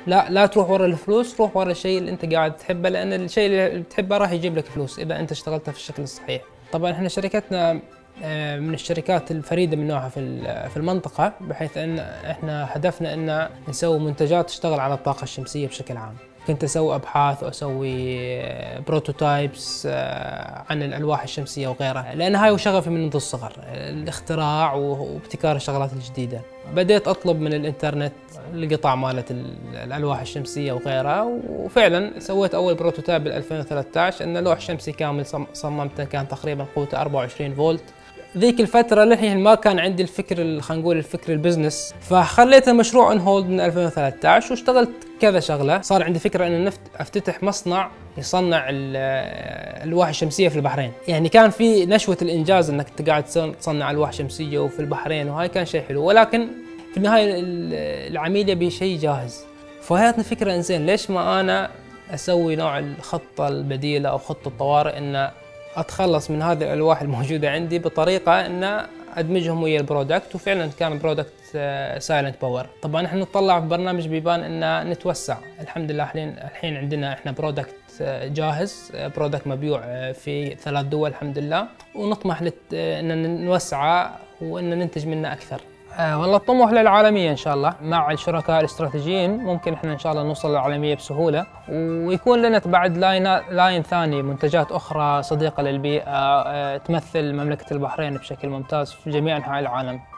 لا تروح ورا الفلوس، روح ورا الشيء اللي انت قاعد تحبه، لان الشيء اللي بتحبه راح يجيب لك فلوس اذا انت اشتغلته في الشكل الصحيح. طبعا احنا شركتنا من الشركات الفريده من نوعها في المنطقه، بحيث ان احنا هدفنا ان نسوي منتجات تشتغل على الطاقه الشمسيه بشكل عام. كنت اسوي ابحاث واسوي بروتوتايبس عن الالواح الشمسيه وغيرها، لان هاي شغفي منذ الصغر، الاختراع وابتكار الشغلات الجديده. بديت اطلب من الانترنت القطع مالت الالواح الشمسيه وغيرها، وفعلا سويت اول بروتوتايب بال 2013 ان لوح شمسي كامل صممته، كان تقريبا قوته 24 فولت. ذيك الفترة للحين ما كان عندي الفكر، خلينا نقول الفكر البزنس، فخليت المشروع اون هولد من 2013 واشتغلت كذا شغلة. صار عندي فكرة ان افتتح مصنع يصنع الالواح الشمسية في البحرين. يعني كان في نشوة الانجاز انك انت قاعد تصنع الواح شمسية وفي البحرين، وهاي كان شيء حلو، ولكن في النهاية العميل يبي شيء جاهز. فجاتني فكرة انزين ليش ما انا اسوي نوع الخطة البديلة او خطة طوارئ، ان اتخلص من هذه الالواح الموجوده عندي بطريقه ان ادمجهم ويا البرودكت. وفعلا كان برودكت سايلنت باور. طبعا احنا نطلع في برنامج بيبان ان نتوسع. الحمد لله الحين عندنا احنا برودكت جاهز، برودكت مبيوع في 3 دول الحمد لله، ونطمح ان نوسعه وان ننتج منه اكثر. والله الطموح للعالمية إن شاء الله، مع الشركاء الاستراتيجيين ممكن إحنا إن شاء الله نوصل للعالمية بسهولة، ويكون لنا بعد لاين ثاني، منتجات أخرى صديقة للبيئة تمثل مملكة البحرين بشكل ممتاز في جميع أنحاء العالم.